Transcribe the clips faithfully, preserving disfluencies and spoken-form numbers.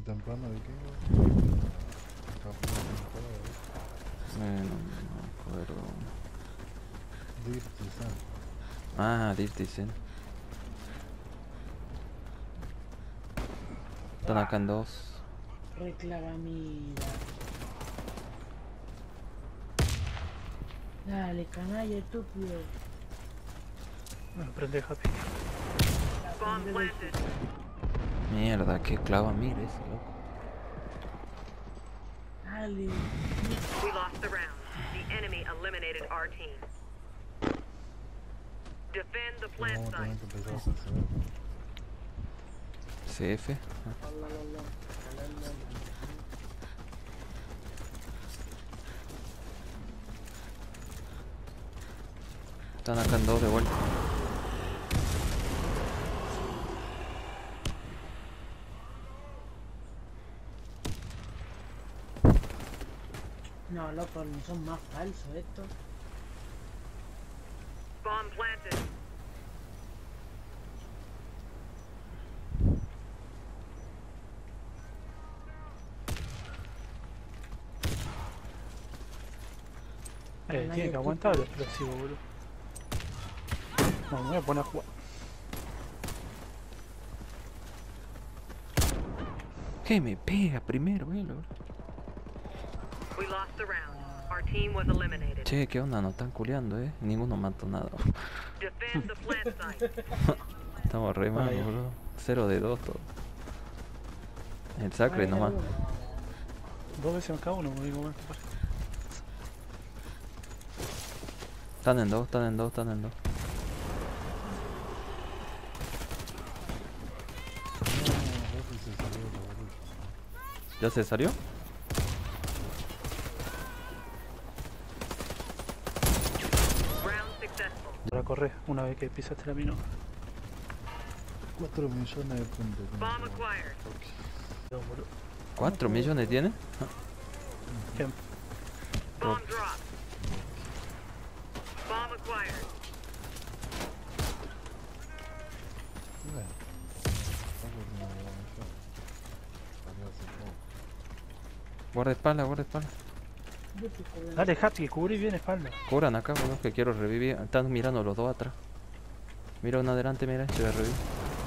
temprano de qué? Bueno, no me acuerdo. Dirty Sun. Ah, Dirty Zen. Están acá en dos. Reclama mira. Dale, canalla estúpido. Me prende Happy. Mierda, qué clava, mira ese loco. Dale. We lost the round. The enemy eliminated our team. Defend the plant Vamos a tener site. que empezar a hacer C F. Están acá en dos de vuelta. No, loco, no son más falsos estos. Bomb planted. Eh, tiene que aguantar el explosivo, boludo. No, me voy a poner a jugar. ¿Qué me pega primero, eh? We lost the round. Our team was eliminated. Che, ¿qué onda? Nos están culeando, eh. Ninguno mató nada. Defend the plant site. Estamos re mal, Vaya. boludo. Cero de dos todo. El sacre nomás. Dos veces en cada uno, me digo, bueno, ¿qué pasa? Están en dos, están en dos, están en dos. ¿Ya se salió? Round successful. Para correr una vez que pisaste la mina. cuatro millones de puntos. Bomb acquired. Dos, boludo. ¿Cuatro millones tiene? ¿Quién? Bomb dropped. Bomb acquired. Bueno. Guarda espalda, guarda espalda. Dale, Happy, cubrí bien espalda. Cobran acá, boludo, que quiero revivir. Están mirando los dos atrás. Mira uno adelante, mira, se va a revivir.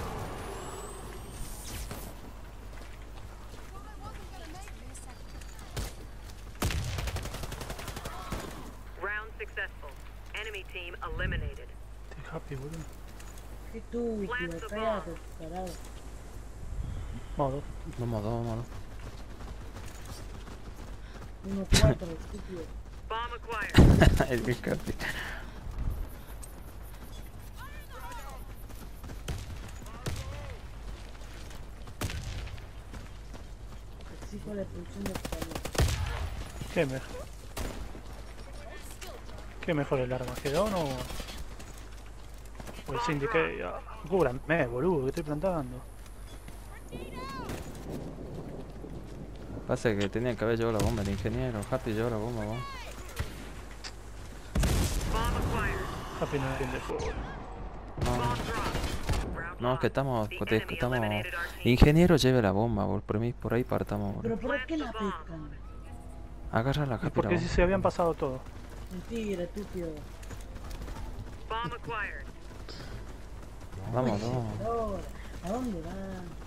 Round successful. Enemy team eliminated. Este Happy, boludo. ¿Qué tú, tío? Cállate, carajo. Vamos, dos. Vamos, dos, vamos, dos. Uno cuatro, estúpido. Bomb acquired. El Ricardo. Exijo la expulsión de español. ¿Qué mejor? ¿Qué mejor el Armagedón o...? O el Syndicate? Ah, cúbrame, boludo, que estoy plantando. Pasa que tenía que haber llevado la bomba el ingeniero. Happy llevó la bomba, vamos. Bomb acquired. Happy no entiende fuego. No, Bomb dropped. Round no, es que lost. estamos, The que enemy estamos. eliminated our team. Ingeniero lleve la bomba, bol. Por mí, por ahí partamos, bol. ¿Pero por qué la pescan? Agarra la ¿Y Happy por la qué si bomba. se habían pasado todos? Mentira, estúpido. Bomb acquired. Vamos, dos. Ahora, ¿a dónde van?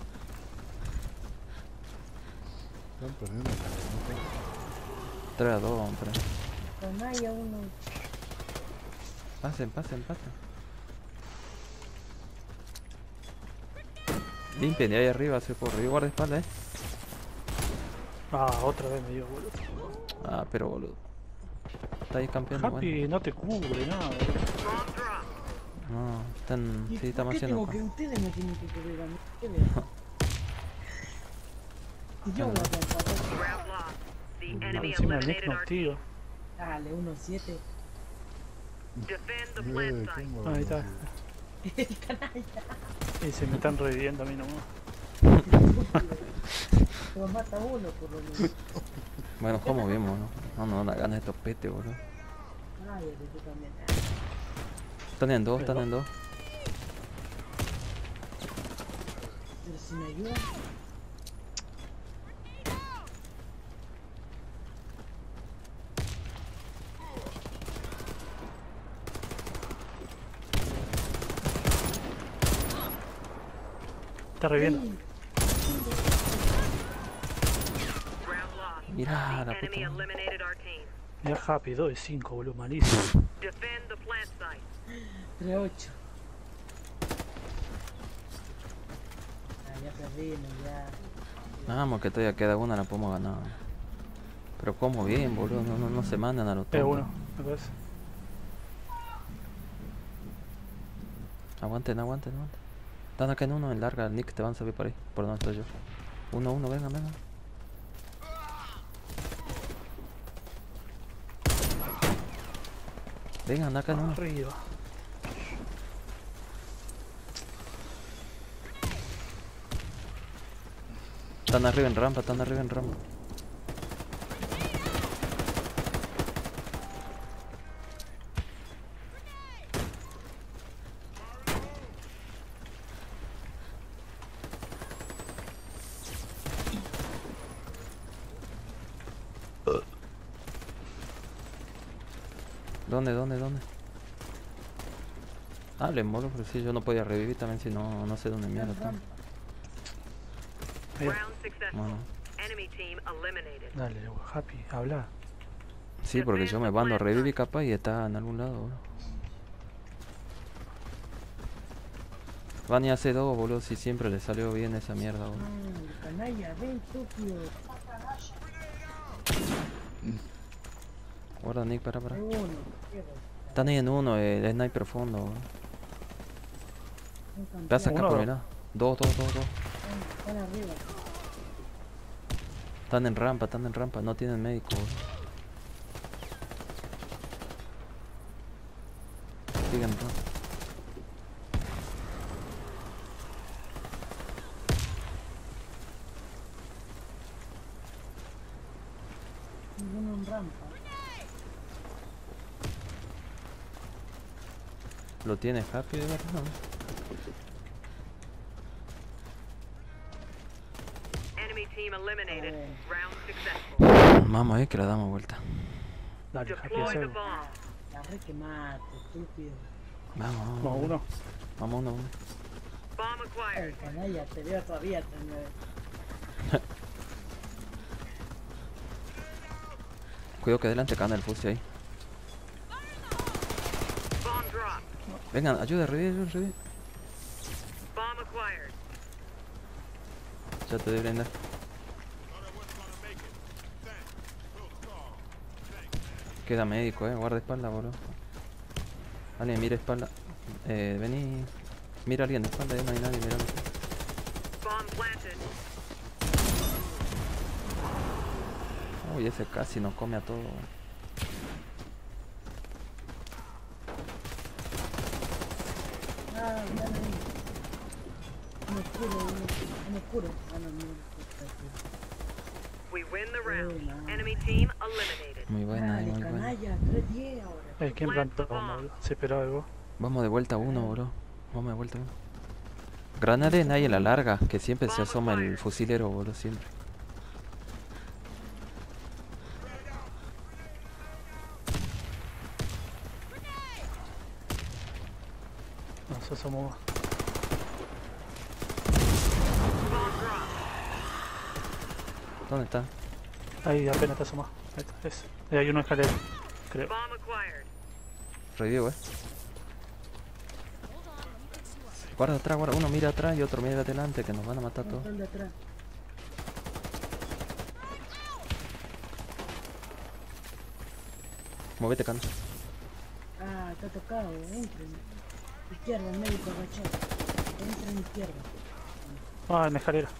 Están perdiendo la camioneta. tres a dos, hombre. Canalla uno. Pasen, pasen, pasen. Limpien de ahí arriba, se por arriba, guarda espalda, eh. Ah, otra vez me dio, boludo. Ah, pero boludo. Está ahí campeando, Happy bueno. no te cubre nada, boludo. Bomb dropped. No, están. ¿Y Sí, por estamos qué haciendo. tengo que ustedes me tienen que cubrir a mí? ¿Qué veo? Y yo voy a plantar. Round lost. The enemy Encima el Nick eliminated no our activa. team. Dale, uno siete. Defend the Eh, plant ¿quién site. va a Ahí está. decir? El canalla. Y se me están reviviendo a mí nomás. Pero mata uno por lo menos. Bueno, como vimos, ¿no? No, no, la gana de estos petes, boludo. Ay, tú también. Están en dos, están en dos. Pero si me ayudan. Está reviendo. Round lost. Mirá la Enemy puta. madre. eliminated our team. Mira Happy, dos de cinco, boludo, malísimo. Defend the plant site. tres ocho. Ah, ya perdimos, ya. Vamos, que todavía queda una, la podemos ganar. Pero como bien, boludo, no, no, no se mandan a los Es tontos. uno, me parece. Aguanten, aguanten, aguanten. Están acá en uno, en larga, Nick, te van a subir por ahí, por donde estoy yo. Uno, uno, venga, venga. Vengan, acá en uno. Arriba. Están arriba en rampa, están arriba en rampa. ¿Dónde, dónde, dónde? Hablen, boludo, pero si yo no podía revivir también si no, no sé dónde mierda están. Bien. Round successful. Bueno. Enemy team eliminated. Dale, Happy, habla. Sí, porque yo me mando a revivir capaz y está en algún lado, boludo. Van y hace dos, boludo, si siempre le salió bien esa mierda, boludo. Ah, canalla, ven, Tokio. Guarda, Nick, para, para. Uno, izquierda. Están ahí en uno, eh, el sniper fondo, boludo. Un campeón. Te vas a sacar Uno, por dos. mi lado. Dos, dos, dos, dos. Están arriba. Están en rampa, están en rampa, no tienen médico, boludo. Sigan rampa. Uno en rampa. ¿Lo tiene Happy de verdad? No. Enemy team eliminated. Oh. Round successful. Vamos a ver que la damos vuelta. Dale, Happy, Deploy hace the algo. bomb. La re que mate, estúpido. Vamos, Vamos, vamos. uno. Vamos, uno, uno. Bomb acquired. Ay, canalla, te veo todavía también. Cuidado que adelante gana el fusil ahí. Bomb dropped. Vengan, ayuda, revive, ayuda, revive. Bomb acquired. Ya te debe brindar. Queda médico, eh. Guarda espalda, boludo. Alguien mira espalda. Eh, vení. Mira a alguien de espalda, ya no hay nadie mirando. Bomb planted. Uy, ese casi nos come a todo. Ah, están ahí. Un oscuro, un un oscuro. Ah, no, no. We win the round. Buena. Enemy team eliminated. Muy buena, Dale, muy buena. canalla, tres diez ahora. Eh, ¿quién plantó bomba, boludo? Se esperaba algo. Vamos de vuelta a uno, boludo. Vamos de vuelta a uno. Granada nadie en la larga, que siempre se asoma el fusilero, boludo, siempre. Nosotros somos. Bomb dropped. ¿Dónde está? Ahí apenas está asomado. Ahí está, ese. Eh, hay uno escalera, creo. Bomb acquired. Revivo, eh. Guarda atrás, guarda. Uno mira atrás y otro mira adelante, que nos van a matar todos. Están de atrás. Movete, Cano. Ah, está tocado, entren. Izquierda, médico agachado. Entren izquierda. Ah, en la escalera.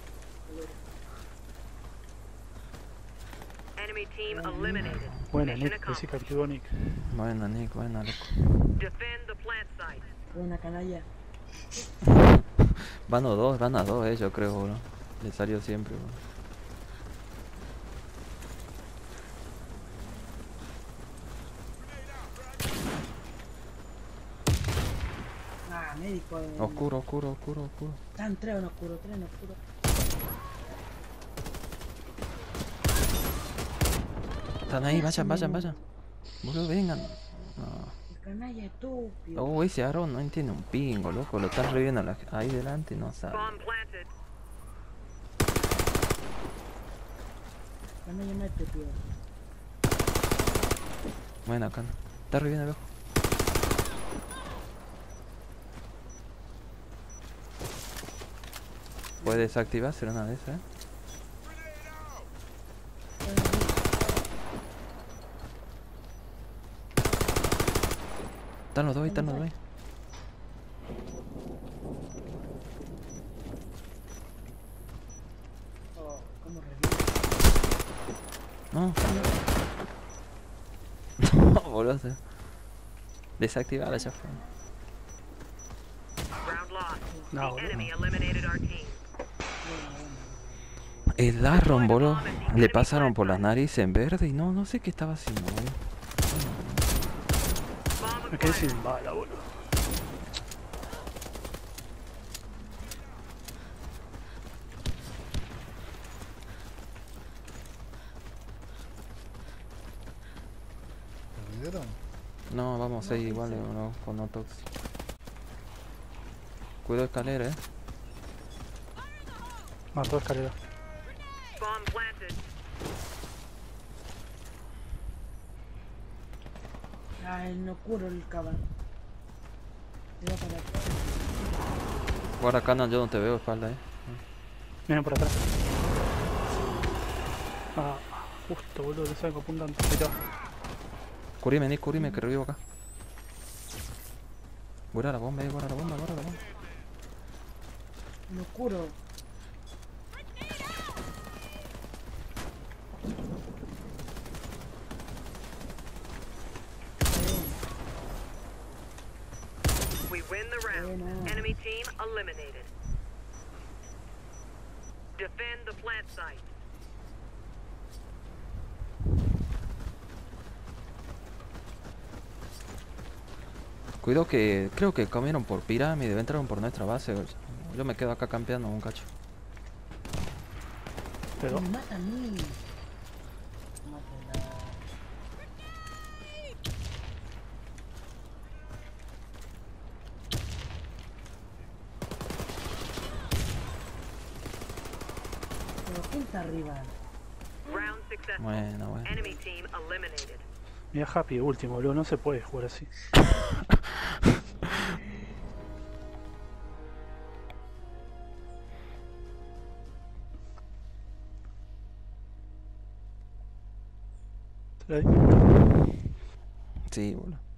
Enemy team eliminated. Buena, Mission Nick, decí que accomplished. activó Nick. Buena, Nick, buena, loco. Defend the plant site. Una canalla. Van a dos, van a dos, eh, yo creo, bro. Le salió siempre, bro. Ah, médico. en- Oscuro, oscuro, oscuro, oscuro. Están tres en oscuro, tres en oscuro. Están ahí, vayan, vayan, vayan. Boludo, vengan. No. Canalla estúpido. Oh, ese Aaron no entiende un pingo, loco. Lo están reviviendo la- ahí delante y no sabe. Bomb planted. Canalla no es estúpido. Bueno, acá no. Está reviviendo loco. Puede desactivarse una de esas, eh. Están los dos ahí, están los dos ahí. Oh, cómo revive. No. No, boludo. Desactivarla ya fue. Round lost. No, The boludo. enemy eliminated our team. El Darron, boludo. Le pasaron por las narices en verde y no, no sé qué estaba haciendo, boludo. Bomb Me quedé acquired. sin bala, boludo. ¿Lo vieron? No, vamos a ir igual, boludo, con no tox. Cuido escalera, eh. Mató escalera. Bomb planted. Ay, no curo el cabrón. Te va para acá. Guarda acá, no, yo no te veo espalda, eh. Vienen por atrás. Ah, justo, boludo, le salgo apuntando. Ahí está. Curime, Nick, curime, que revivo acá. Guarda la bomba, eh, guarda la bomba, guarda la bomba. No curo. We win the round. Buena. Enemy team eliminated. Defend the plant site. Cuidado que creo que comieron por pirámide, entraron por nuestra base. Yo me quedo acá campeando un cacho. Pero, Me mata a mí. Mátala. Pero ¿quién está arriba? Round successful. Bueno, bueno. Enemy team eliminated. mira Happy último, boludo, no se puede jugar así. ¿Está ahí? Sí, boludo.